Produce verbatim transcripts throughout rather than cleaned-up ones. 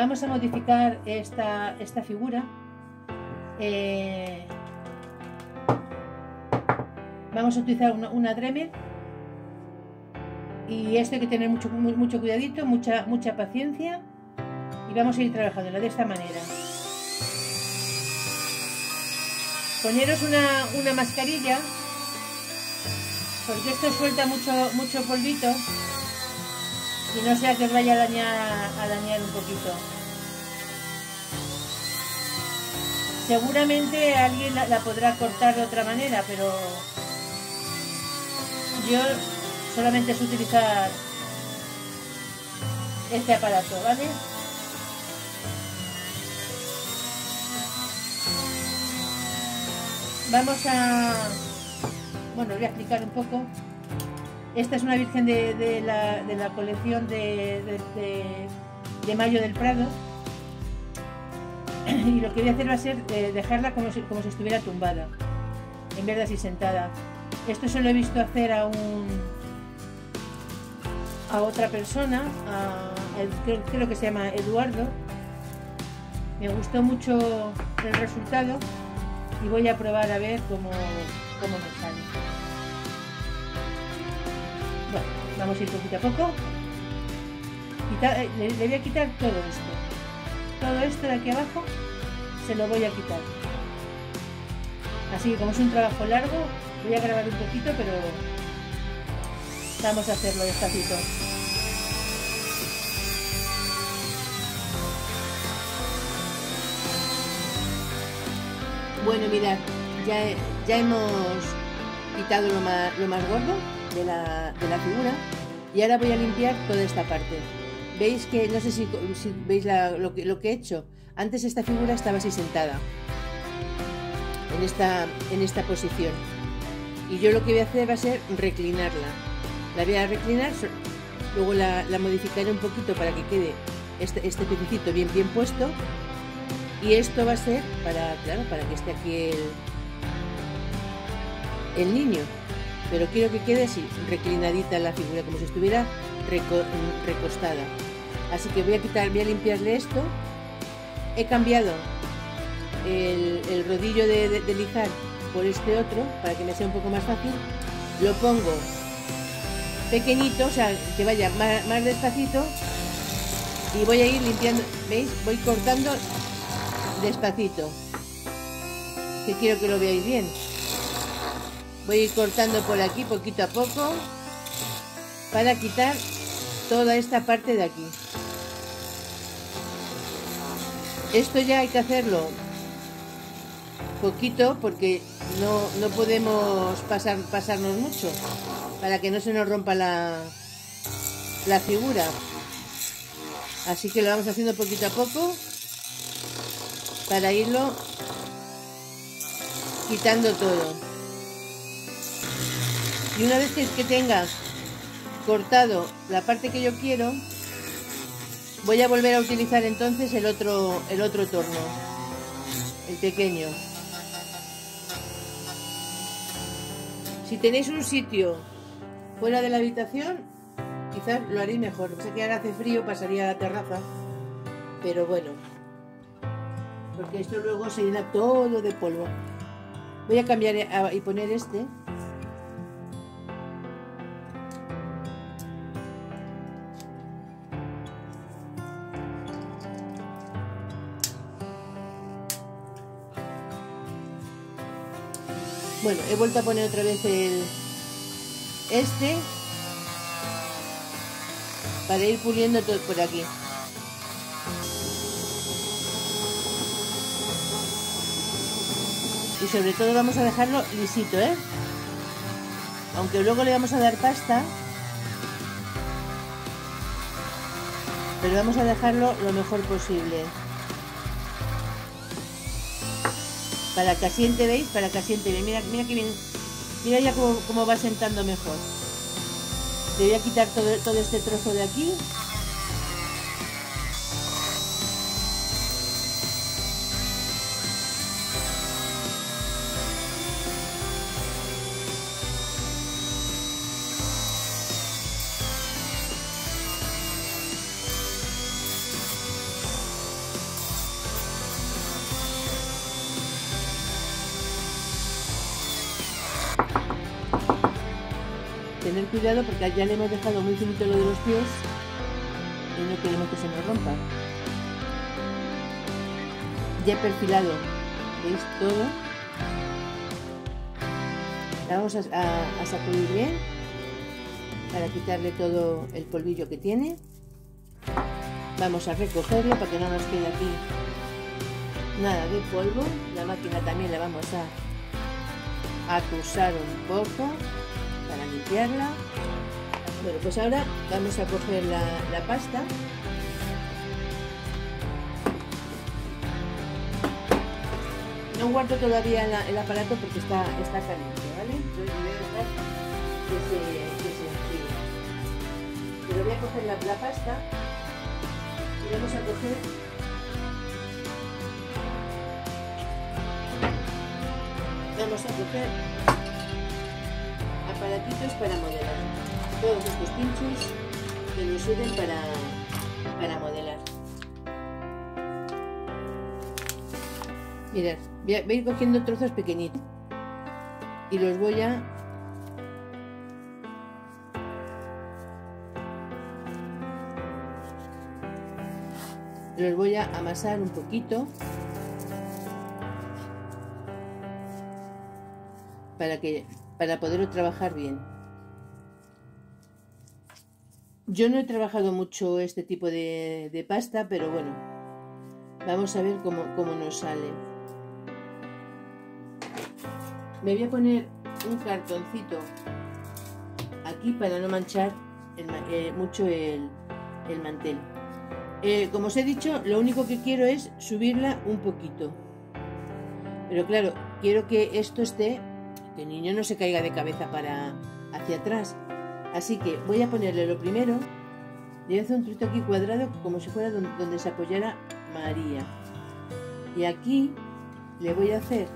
vamos a modificar esta, esta figura. Eh, vamos a utilizar una, una Dremel, y esto hay que tener mucho, mucho cuidadito, mucha, mucha paciencia, y vamos a ir trabajándola de esta manera. Poneros una, una mascarilla, porque esto suelta mucho, mucho polvito, y no sea que os vaya a dañar, a dañar un poquito. Seguramente alguien la, la podrá cortar de otra manera, pero yo solamente es utilizar este aparato, ¿vale? Vamos a... Bueno, os voy a explicar un poco. Esta es una virgen de, de, la, de la colección de, de, de, de Mayo del Prado. Y lo que voy a hacer va a ser eh, dejarla como si, como si estuviera tumbada, en vez de así sentada. Esto se lo he visto hacer a un a otra persona, a, a, creo, creo que se llama Eduardo. Me gustó mucho el resultado y voy a probar a ver cómo, cómo me sale. Bueno, vamos a ir poquito a poco. Quitar, le, le voy a quitar todo esto. Todo esto de aquí abajo se lo voy a quitar. Así que como es un trabajo largo, voy a grabar un poquito, pero vamos a hacerlo despacito. Bueno, mirad, ya, ya hemos quitado lo más, lo más gordo de la, de la figura, y ahora voy a limpiar toda esta parte. Veis que, no sé si, si veis la, lo, que, lo que he hecho. Antes esta figura estaba así sentada, en esta, en esta posición. Y yo lo que voy a hacer va a ser reclinarla. La voy a reclinar, luego la, la modificaré un poquito para que quede este, este pececito bien, bien puesto. Y esto va a ser para, claro, para que esté aquí el, el niño. Pero quiero que quede así, reclinadita la figura, como si estuviera reco, recostada. Así que voy a quitar, voy a limpiarle esto. He cambiado el, el rodillo de, de, de lijar por este otro, para que me sea un poco más fácil. Lo pongo pequeñito, o sea, que vaya más, más despacito. Y voy a ir limpiando, ¿veis? Voy cortando despacito, que quiero que lo veáis bien. Voy a ir cortando por aquí poquito a poco para quitar toda esta parte de aquí. Esto ya hay que hacerlo poquito porque no, no podemos pasar, pasarnos mucho para que no se nos rompa la, la figura. Así que lo vamos haciendo poquito a poco para irlo quitando todo. Y una vez que, que tenga cortado la parte que yo quiero, voy a volver a utilizar entonces el otro, el otro torno, el pequeño. Si tenéis un sitio fuera de la habitación, quizás lo haréis mejor. Sé que ahora hace frío, pasaría a la terraza, pero bueno, porque esto luego se llena todo de polvo. Voy a cambiar y poner este. Bueno, he vuelto a poner otra vez el este para ir puliendo todo por aquí. Y sobre todo vamos a dejarlo lisito, ¿eh? Aunque luego le vamos a dar pasta, pero vamos a dejarlo lo mejor posible. Para que asiente, ¿veis? Para que asiente bien. Mira, mira que bien. Mira ya cómo, cómo va sentando mejor. Le voy a quitar todo, todo este trozo de aquí. tener cuidado porque ya le hemos dejado muy finito lo de los pies y no queremos que se nos rompa. Ya he perfilado, ¿veis? Todo. La vamos a, a, a sacudir bien para quitarle todo el polvillo que tiene. Vamos a recogerlo para que no nos quede aquí nada de polvo. La máquina también la vamos a acusar un poco para limpiarla. Bueno, pues ahora vamos a coger la, la pasta. No guardo todavía la, el aparato porque está, está caliente, ¿vale? Entonces voy a dejar que se, que se enfríe. Pero voy a coger la, la pasta y vamos a coger vamos a coger aparatitos para modelar. Todos estos pinchos que nos sirven para, para modelar. Mirad, voy a, voy a ir cogiendo trozos pequeñitos y los voy a los voy a amasar un poquito para que para poderlo trabajar bien. Yo no he trabajado mucho este tipo de, de pasta, pero bueno, vamos a ver cómo, cómo nos sale. Me voy a poner un cartoncito aquí para no manchar el, eh, mucho el, el mantel. Eh, como os he dicho, lo único que quiero es subirla un poquito. Pero claro, quiero que esto esté, que el niño no se caiga de cabeza para hacia atrás. Así que voy a ponerle lo primero, le voy a hacer un trocito aquí cuadrado como si fuera donde, donde se apoyara María. Y aquí le voy a hacer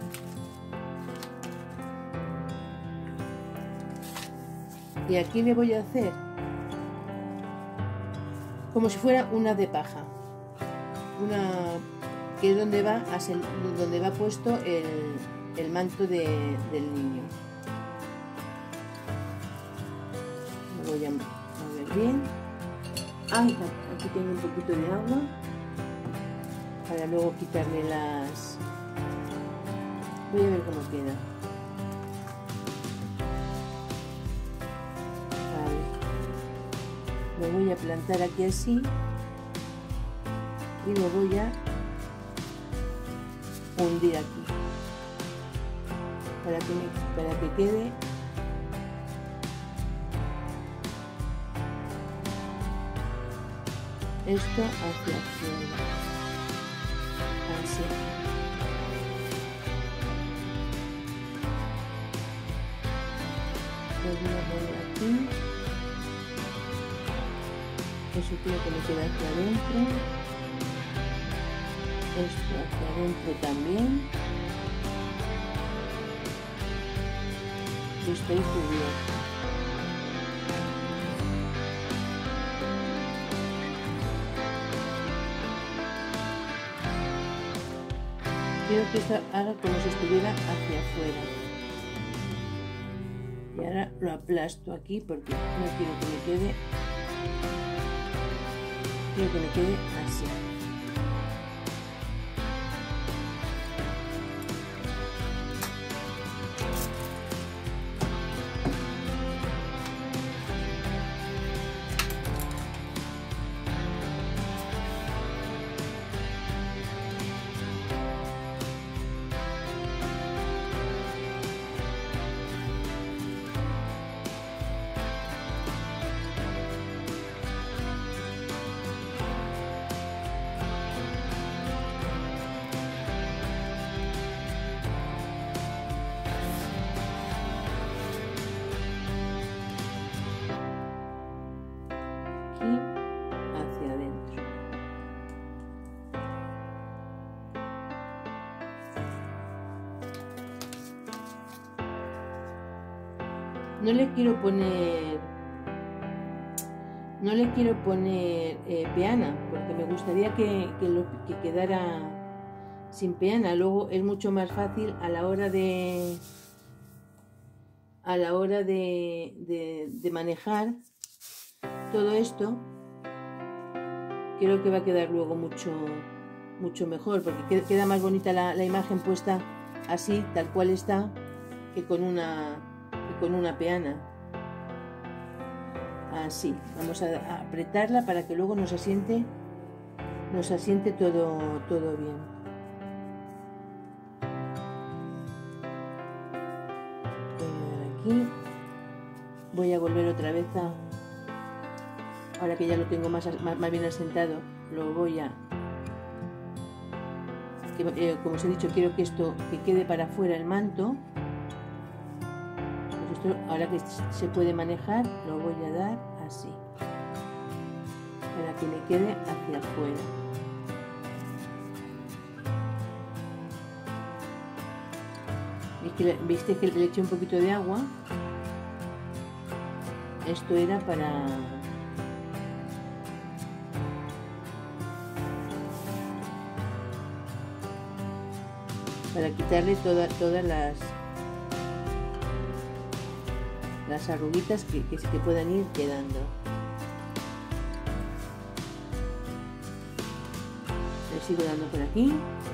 y aquí le voy a hacer como si fuera una de paja, una que es donde va a ser, donde va puesto el, el manto de, del niño. Lo voy a mover bien. Ay, aquí tengo un poquito de agua para luego quitarle las. Voy a ver cómo queda. Lo voy a plantar aquí así y lo voy a hundir aquí para que, me, para que quede esto hacia afuera, así. Lo voy a poner aquí. Eso quiero que me quede hacia adentro, esto hacia adentro también, y estoy cubierto. Quiero que esto haga como si estuviera hacia afuera. Y ahora lo aplasto aquí porque no quiero que me quede. Quiero que me quede así. Hacia adentro. No le quiero poner no le quiero poner eh, peana porque me gustaría que, que, lo, que quedara sin peana. Luego es mucho más fácil a la hora de a la hora de, de, de manejar todo esto, creo que va a quedar luego mucho, mucho mejor, porque queda más bonita la, la imagen puesta así, tal cual está, que con una, que con una peana. Así, vamos a, a apretarla para que luego nos asiente, nos asiente todo, todo bien. Aquí voy a volver otra vez a, ahora que ya lo tengo más, más, más bien asentado, lo voy a, que, eh, como os he dicho, quiero que esto que quede para afuera el manto. Pues esto, ahora que se puede manejar, lo voy a dar así, para que me quede hacia afuera. ¿Viste que le eché un poquito de agua? Esto era para... para quitarle toda, todas las las arruguitas que, que, que puedan ir quedando. Le sigo dando por aquí.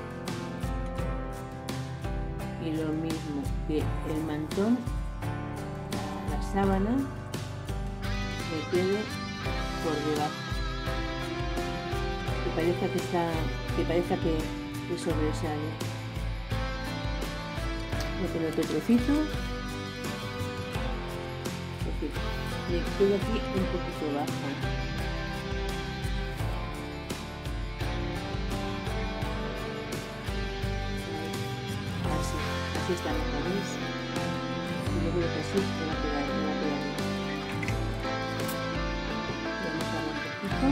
Y lo mismo que el mantón, la sábana me quede por debajo, que parezca que está, que parezca que, que sobresale. Voy a poner otro trocito, me quedo aquí un poquito bajo. Así está la cabeza y yo creo que así me va a quedar, me va a quedar bien. Vamos a dar un poquito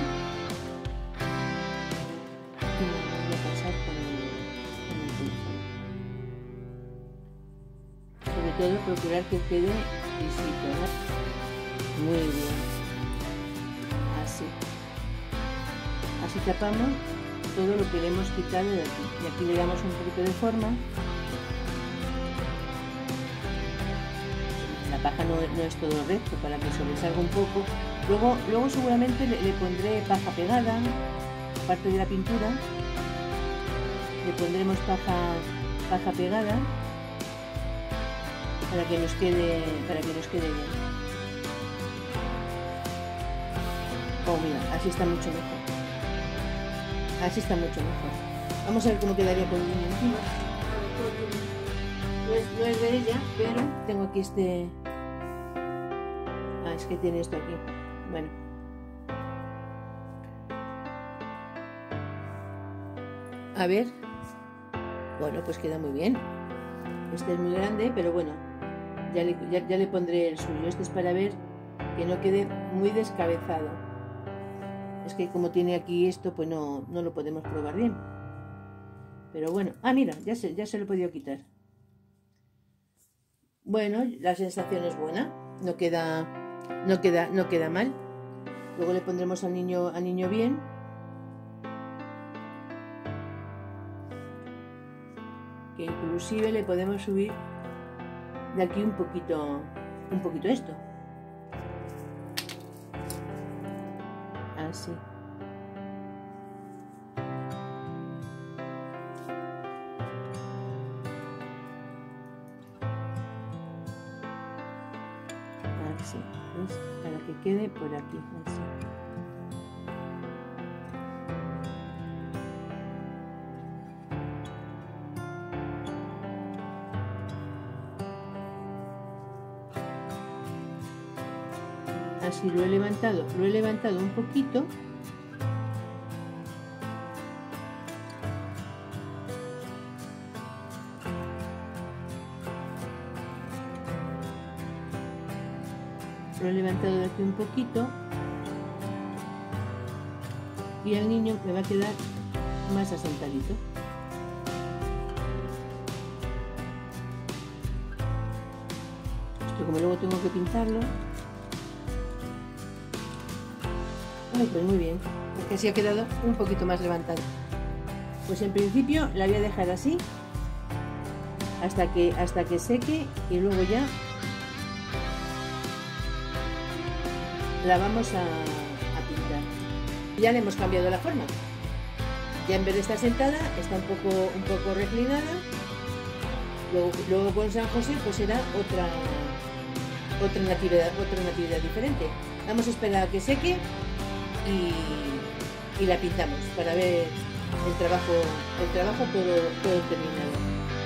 y lo voy a pasar con el, con el pincel. Sobre todo procurar que quede lisito, ¿no? Muy bien, así así tapamos todo lo que le hemos quitado de aquí y aquí le damos un poquito de forma. La paja no, no es todo recto, para que sobresalga un poco. Luego, luego seguramente le, le pondré paja pegada, aparte de la pintura, le pondremos paja, paja pegada para que nos quede, para que nos quede bien. Oh, mira, así está mucho mejor. Así está mucho mejor. Vamos a ver cómo quedaría con el niño encima. No es, no es de ella, pero tengo aquí este... Ah, es que tiene esto aquí. Bueno. A ver. Bueno, pues queda muy bien. Este es muy grande, pero bueno. Ya le, ya, ya le pondré el suyo. Este es para ver que no quede muy descabezado. Es que como tiene aquí esto, pues no, no lo podemos probar bien. Pero bueno. Ah, mira, ya se, ya se lo he podido quitar. Bueno, la sensación es buena. No queda... No queda, no queda mal. Luego le pondremos al niño, al niño bien. Que inclusive le podemos subir de aquí un poquito, un poquito esto. Así. Así, ¿ves? Para que quede por aquí, así. Así lo he levantado, lo he levantado un poquito. Lo he levantado de aquí un poquito y el niño me va a quedar más asentadito. Esto como luego tengo que pintarlo. Ay, pues muy bien, porque así ha quedado un poquito más levantado. Pues en principio la voy a dejar así hasta que, hasta que seque y luego ya la vamos a, a pintar. Ya le hemos cambiado la forma. Ya en vez de estar sentada, está un poco, un poco reclinada. Luego, luego con San José pues será otra, otra, natividad, otra natividad diferente. Vamos a esperar a que seque y, y la pintamos para ver el trabajo, el trabajo todo, todo terminado.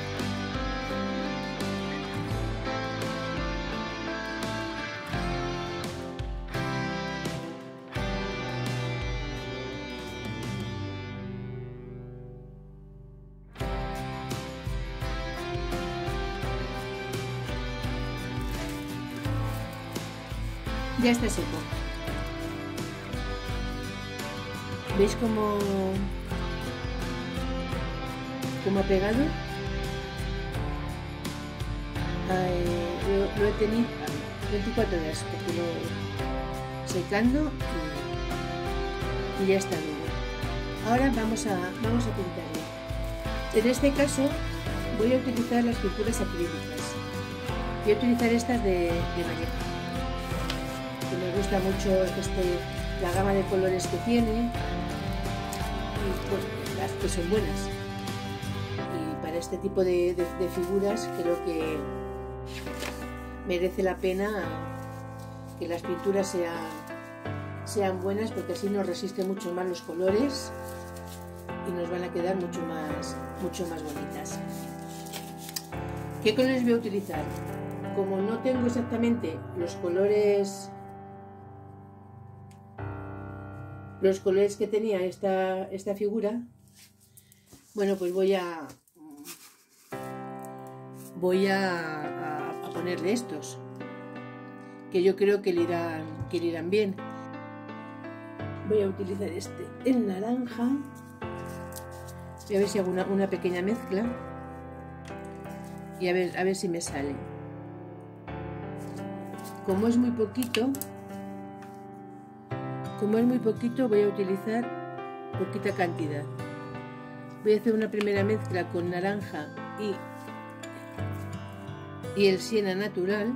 Ya está seco. ¿Veis cómo, cómo ha pegado? Ay, lo, lo he tenido veinticuatro horas porque lo secando y, y ya está bien. Ahora vamos a, vamos a pintarlo. En este caso voy a utilizar las pinturas acrílicas. Voy a utilizar estas de, de Vallejo. Que me gusta mucho este, la gama de colores que tiene y pues, las que son buenas. Y para este tipo de, de, de figuras creo que merece la pena que las pinturas sean, sean buenas, porque así nos resisten mucho más los colores y nos van a quedar mucho más, mucho más bonitas. ¿Qué colores voy a utilizar? Como no tengo exactamente los colores los colores que tenía esta, esta figura, bueno, pues voy a voy a, a, a ponerle estos que yo creo que le irán, que le irán bien. Voy a utilizar este en naranja. Voy a ver si hago una, una pequeña mezcla y a ver, a ver si me sale. Como es muy poquito Como es muy poquito, voy a utilizar poquita cantidad. Voy a hacer una primera mezcla con naranja y, y el siena natural.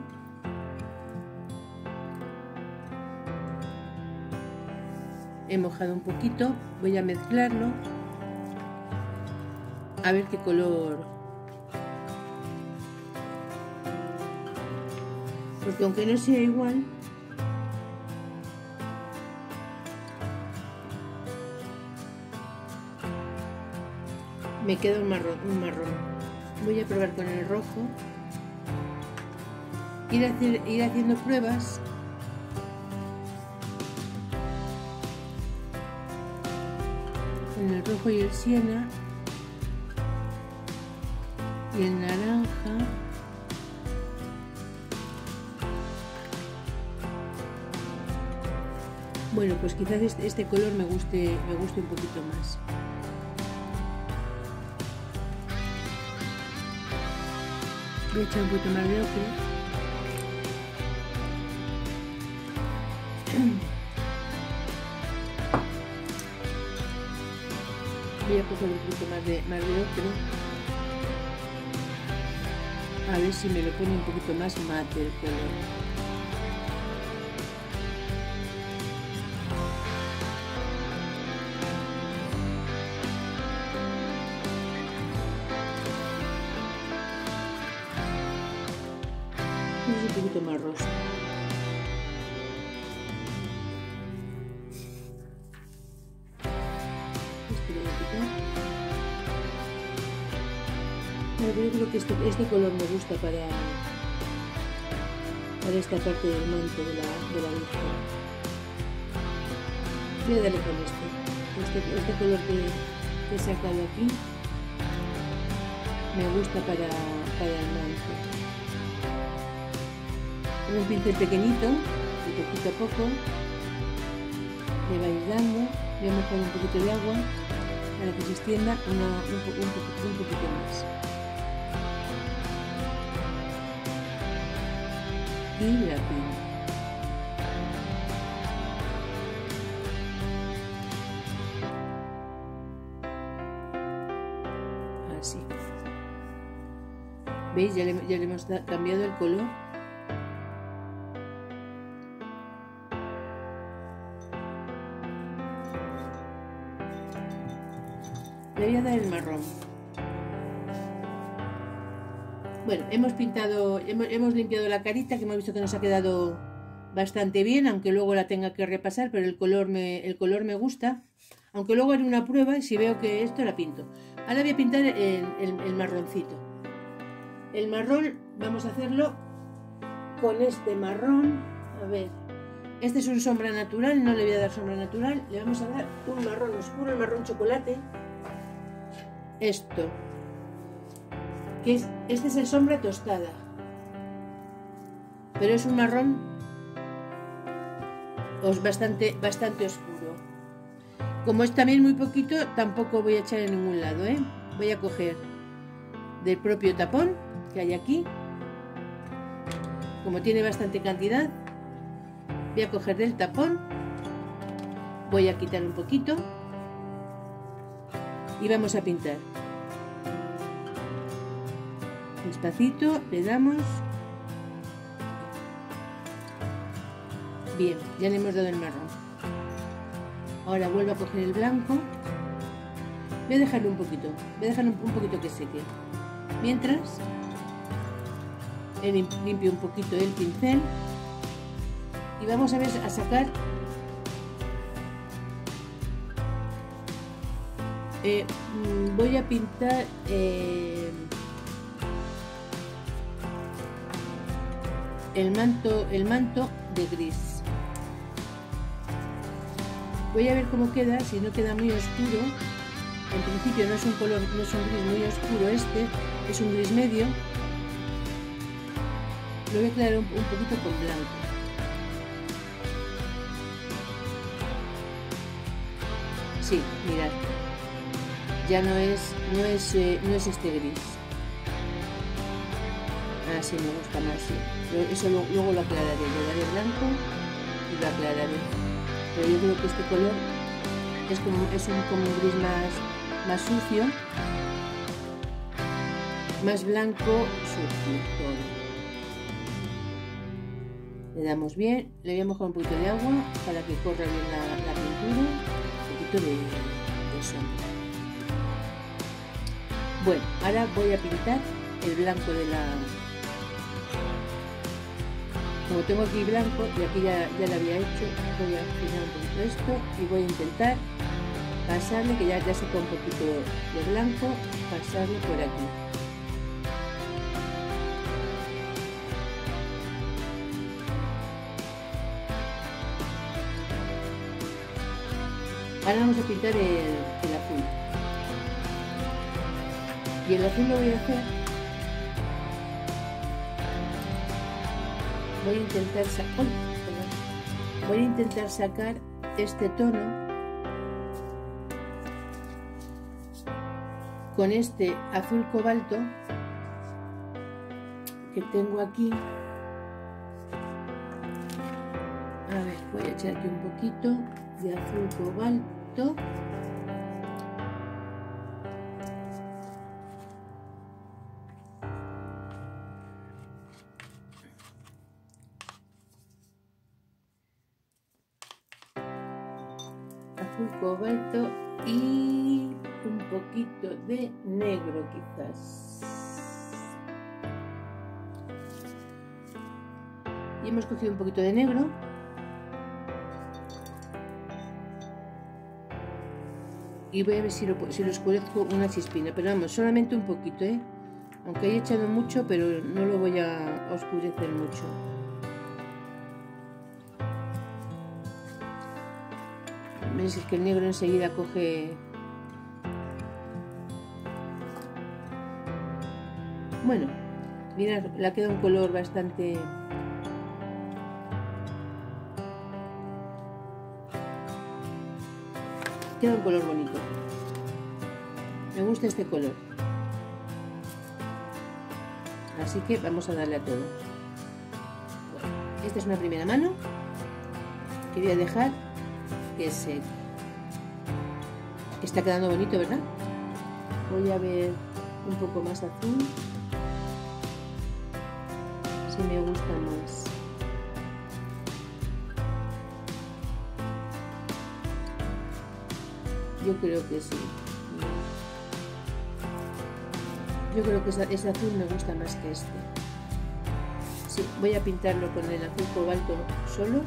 He mojado un poquito, voy a mezclarlo. A ver qué color. Porque aunque no sea igual, me queda un marrón, un marrón. Voy a probar con el rojo. Ir, hacer, ir haciendo pruebas. Con el rojo y el siena. Y el naranja. Bueno, pues quizás este, este color me guste, me guste un poquito más. Voy a echar un poquito más de ocre. Voy a coger un poquito más de, más de ocre. A ver si me lo pone un poquito más mate el color. Un poquito más rosa. Este lo voy a quitar. Bueno, yo creo que este, este color me gusta para, para esta parte del manto de la, de la Virgen. Voy a darle con este. Este, este color que, que he sacado aquí me gusta para, para el manto. Con un pincel pequeñito, y poquito a poco le va a ir dando. Voy a mojar un poquito de agua para que se extienda una, un, un, un, un poquito más. Y la pinto. Así. ¿Veis? Ya le, ya le hemos cambiado el color. le voy a dar el marrón. Bueno, hemos pintado, hemos, hemos limpiado la carita, que hemos visto que nos ha quedado bastante bien, aunque luego la tenga que repasar, pero el color me, el color me gusta. Aunque luego haré una prueba y si veo que esto la pinto. Ahora voy a pintar el, el, el marroncito. El marrón vamos a hacerlo con este marrón. A ver, este es un sombra natural, no le voy a dar sombra natural. Le vamos a dar un marrón oscuro, el marrón chocolate. Esto, que es, este es el sombra tostada. Pero es un marrón os bastante, bastante oscuro. Como es también muy poquito, tampoco voy a echar en ningún lado, ¿eh? Voy a coger del propio tapón que hay aquí. Como tiene bastante cantidad, voy a coger del tapón, voy a quitar un poquito y vamos a pintar. Despacito, le damos. Bien, ya le hemos dado el marrón. Ahora vuelvo a coger el blanco. Voy a dejarlo un poquito, voy a dejarlo un poquito que seque. Mientras, limpio un poquito el pincel y vamos a ver a sacar eh, voy a pintar eh, el manto, el manto de gris. Voy a ver cómo queda, si no queda muy oscuro. En principio no es un color, no es un gris muy oscuro este, es un gris medio. Lo voy a aclarar un, un poquito con blanco. Sí, mirad. Ya no es, no es, eh, no es este gris. Ah, sí, me gusta más, sí. Pero eso lo, luego lo aclararé, le daré blanco y lo aclararé. Pero yo creo que este color es como, es un, como un gris más, más sucio, más blanco sucio todo. Le damos bien, le voy a mojar un poquito de agua para que corra bien la, la pintura, un poquito de, de sombra. Bueno, ahora voy a pintar el blanco de la... Como tengo aquí blanco y aquí ya, ya lo había hecho, voy a afinar un poquito esto y voy a intentar pasarle, que ya, ya seca un poquito de blanco, pasarle por aquí. Ahora vamos a pintar el, el azul. Y el azul lo voy a hacer. Voy a intentar sacar, voy a intentar sacar este tono con este azul cobalto que tengo aquí. A ver, voy a echar aquí un poquito de azul cobalto. Azul cobalto y un poquito de negro quizás. Y hemos cogido un poquito de negro. Y voy a ver si lo, si lo oscurezco una chispina, pero vamos, solamente un poquito, ¿eh? Aunque he echado mucho, pero no lo voy a oscurecer mucho. Veis que el negro enseguida coge... Bueno, mirad, le ha quedado un color bastante... Queda un color bonito. Me gusta este color. Así que vamos a darle a todo. Bueno, esta es una primera mano que voy a dejar que se... Está quedando bonito, ¿verdad? Voy a ver un poco más azul. Si me gusta más. Yo creo que sí. Yo creo que ese azul me gusta más que este. Sí, voy a pintarlo con el azul cobalto solo.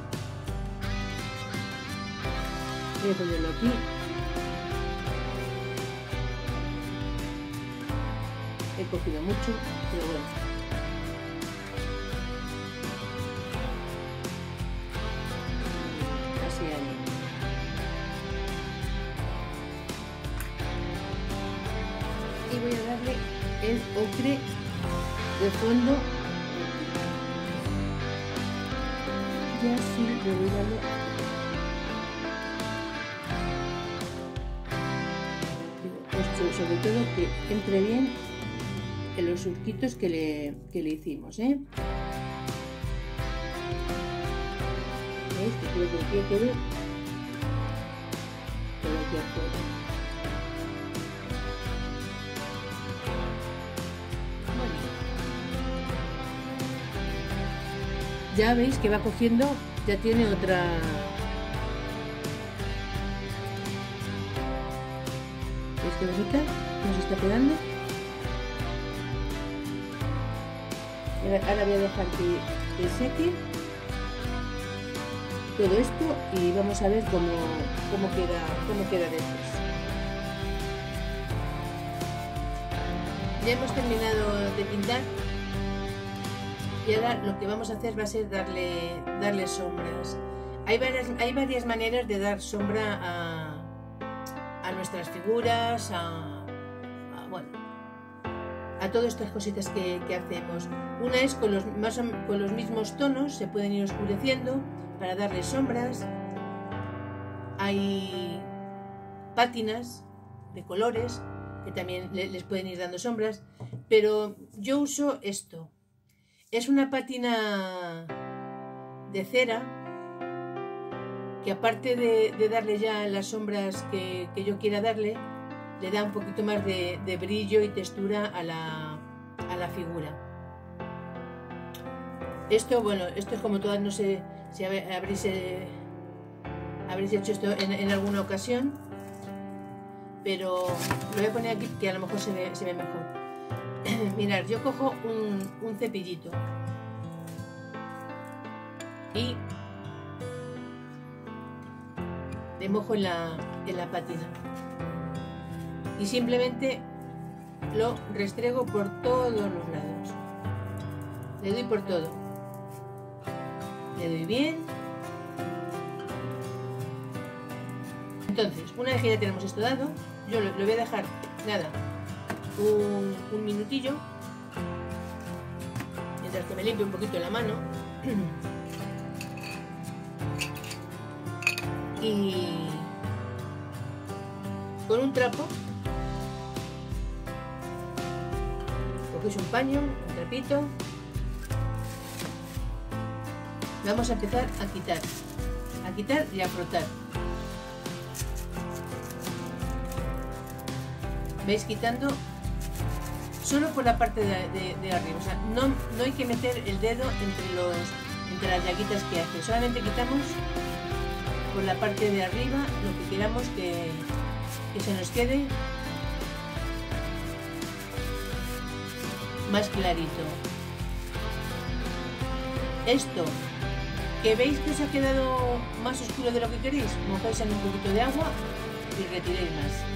Voy a ponerlo aquí. He cogido mucho, pero bueno. Así ahí. Y voy a darle el ocre de fondo. Y así le voy dando esto, sobre todo que entre bien en los surquitos que le, que le hicimos, ¿eh? ¿Veis? Que creo que aquí quede todo aquí afuera. Bueno. Ya veis que va cogiendo, ya tiene otra... ¿Veis qué bonita nos está quedando? Ahora voy a dejar que, que seque todo esto y vamos a ver cómo, cómo, queda, cómo queda después. Ya hemos terminado de pintar y ahora lo que vamos a hacer va a ser darle, darle sombras. Hay varias, hay varias maneras de dar sombra a, a nuestras figuras, a, a bueno, a todas estas cositas que, que hacemos. Una es con los, más, con los mismos tonos, se pueden ir oscureciendo para darle sombras. Hay pátinas de colores que también le, les pueden ir dando sombras, pero yo uso esto. Es una pátina de cera que, aparte de, de darle ya las sombras que, que yo quiera darle, le da un poquito más de, de brillo y textura a la, a la figura. Esto, bueno, esto es como todas, no sé si habréis, eh, habréis hecho esto en, en alguna ocasión, pero lo voy a poner aquí que a lo mejor se ve, se ve mejor. Mirad, yo cojo un, un cepillito y le mojo en la, en la pátina. Y simplemente lo restrego por todos los lados. Le doy por todo. Le doy bien. Entonces, una vez que ya tenemos esto dado, yo lo, lo voy a dejar, nada, un, un minutillo, mientras que me limpio un poquito la mano. Y con un trapo cogéis un paño, un trapito, vamos a empezar a quitar, a quitar y a frotar. ¿Veis? Quitando solo por la parte de, de, de arriba, o sea, no, no hay que meter el dedo entre, los, entre las llaguitas que hace, solamente quitamos por la parte de arriba lo que queramos que, que se nos quede más clarito. Esto que veis que os ha quedado más oscuro de lo que queréis, mojáis en un poquito de agua y retiréis más.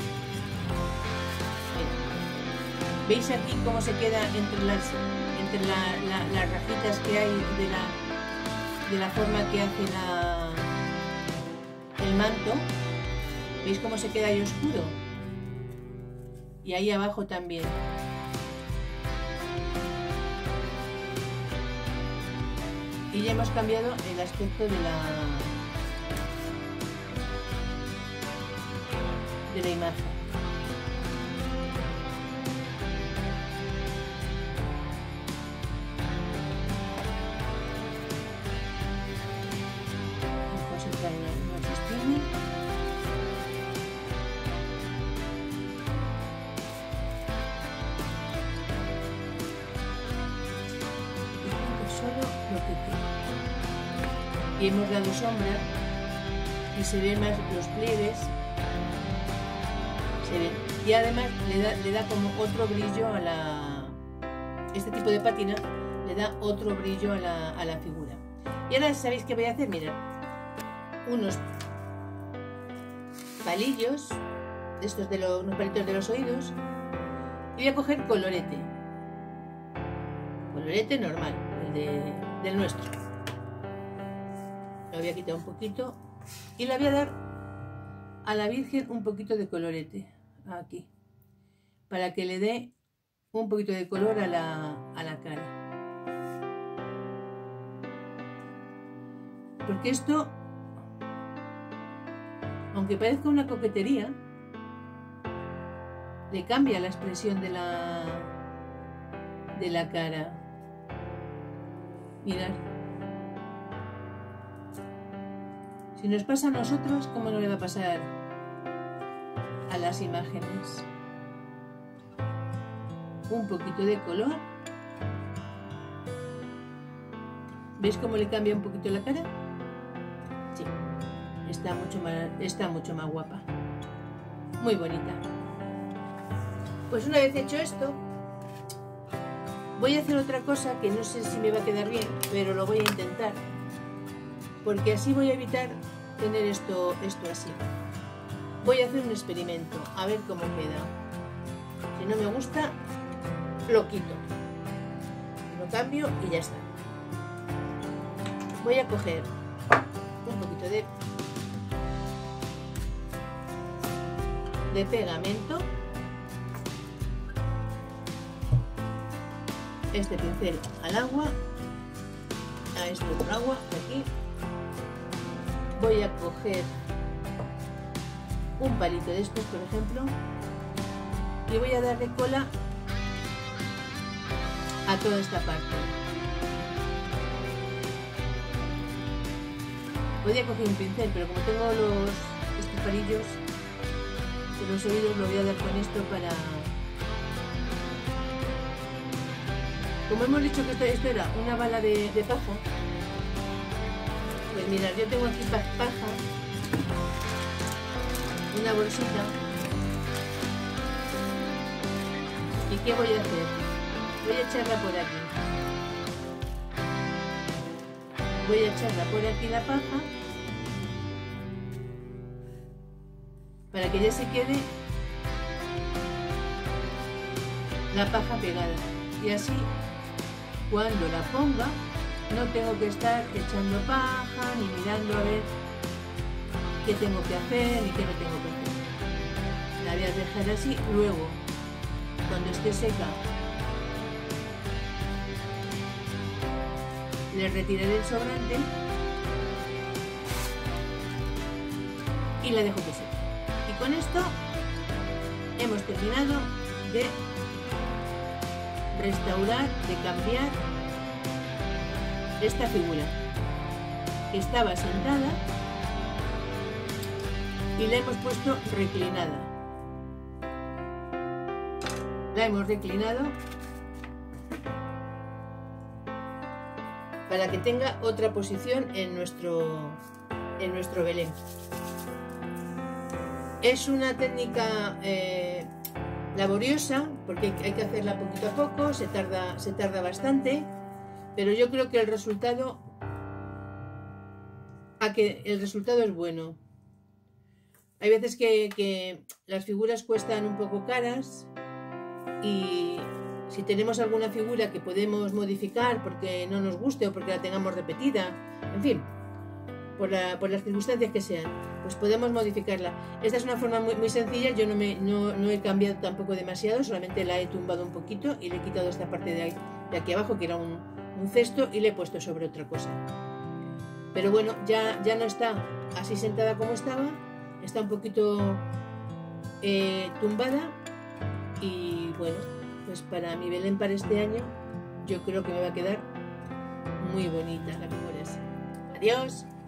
¿Veis aquí cómo se queda entre las, entre la, la, las rajitas que hay de la, de la forma que hace la, el manto? ¿Veis cómo se queda ahí oscuro? Y ahí abajo también. Y ya hemos cambiado el aspecto de la, de la imagen. Y hemos dado sombra y se ven más los pliegues, se ven. y además le da, le da como otro brillo a la... Este tipo de pátina le da otro brillo a la, a la figura. Y ahora, ¿sabéis qué voy a hacer? Mirad, unos palillos, estos de los, unos palitos de los oídos, y voy a coger colorete. Colorete normal, el de, del nuestro. Lo voy a quitar un poquito y le voy a dar a la Virgen un poquito de colorete aquí, para que le dé un poquito de color a la, a la cara. Porque esto, aunque parezca una coquetería, le cambia la expresión de la, de la cara. Mirad. Si nos pasa a nosotros, ¿cómo no le va a pasar a las imágenes? Un poquito de color. ¿Veis cómo le cambia un poquito la cara? Sí, está mucho más, está mucho más guapa. Muy bonita. Pues una vez hecho esto, voy a hacer otra cosa que no sé si me va a quedar bien, pero lo voy a intentar. Porque así voy a evitar tener esto, esto así. Voy a hacer un experimento, a ver cómo queda. Si no me gusta, lo quito. Lo cambio y ya está. Voy a coger un poquito de, de pegamento. Este pincel al agua. A este otro agua, de aquí. Voy a coger un palito de estos, por ejemplo, y voy a darle cola a toda esta parte. Podría coger un pincel, pero como tengo los estos palillos de los oídos, lo voy a dar con esto para... Como hemos dicho que esto, esto era una bala de, de paja, pues mirad, yo tengo aquí paja, una bolsita, y ¿qué voy a hacer? Voy a echarla por aquí, voy a echarla por aquí la paja, para que ya se quede la paja pegada, y así cuando la ponga no tengo que estar echando paja ni mirando a ver qué tengo que hacer ni qué no tengo que hacer. La voy a dejar así. Luego, cuando esté seca, le retiraré el sobrante y la dejo que seque. Y con esto hemos terminado de restaurar, de cambiar esta figura que estaba sentada y la hemos puesto reclinada. La hemos reclinado para que tenga otra posición en nuestro, en nuestro Belén. Es una técnica eh, laboriosa porque hay que hacerla poquito a poco, se tarda, se tarda bastante. Pero yo creo que el resultado, a que el resultado es bueno. Hay veces que, que las figuras cuestan un poco caras y si tenemos alguna figura que podemos modificar porque no nos guste o porque la tengamos repetida, en fin, por, la, por las circunstancias que sean, pues podemos modificarla. Esta es una forma muy, muy sencilla, yo no, me, no, no he cambiado tampoco demasiado, solamente la he tumbado un poquito y le he quitado esta parte de, ahí, de aquí abajo que era un... un cesto y le he puesto sobre otra cosa. Pero bueno, ya, ya no está así sentada como estaba, está un poquito eh, tumbada y bueno, pues para mi Belén para este año yo creo que me va a quedar muy bonita la figura esa. Adiós.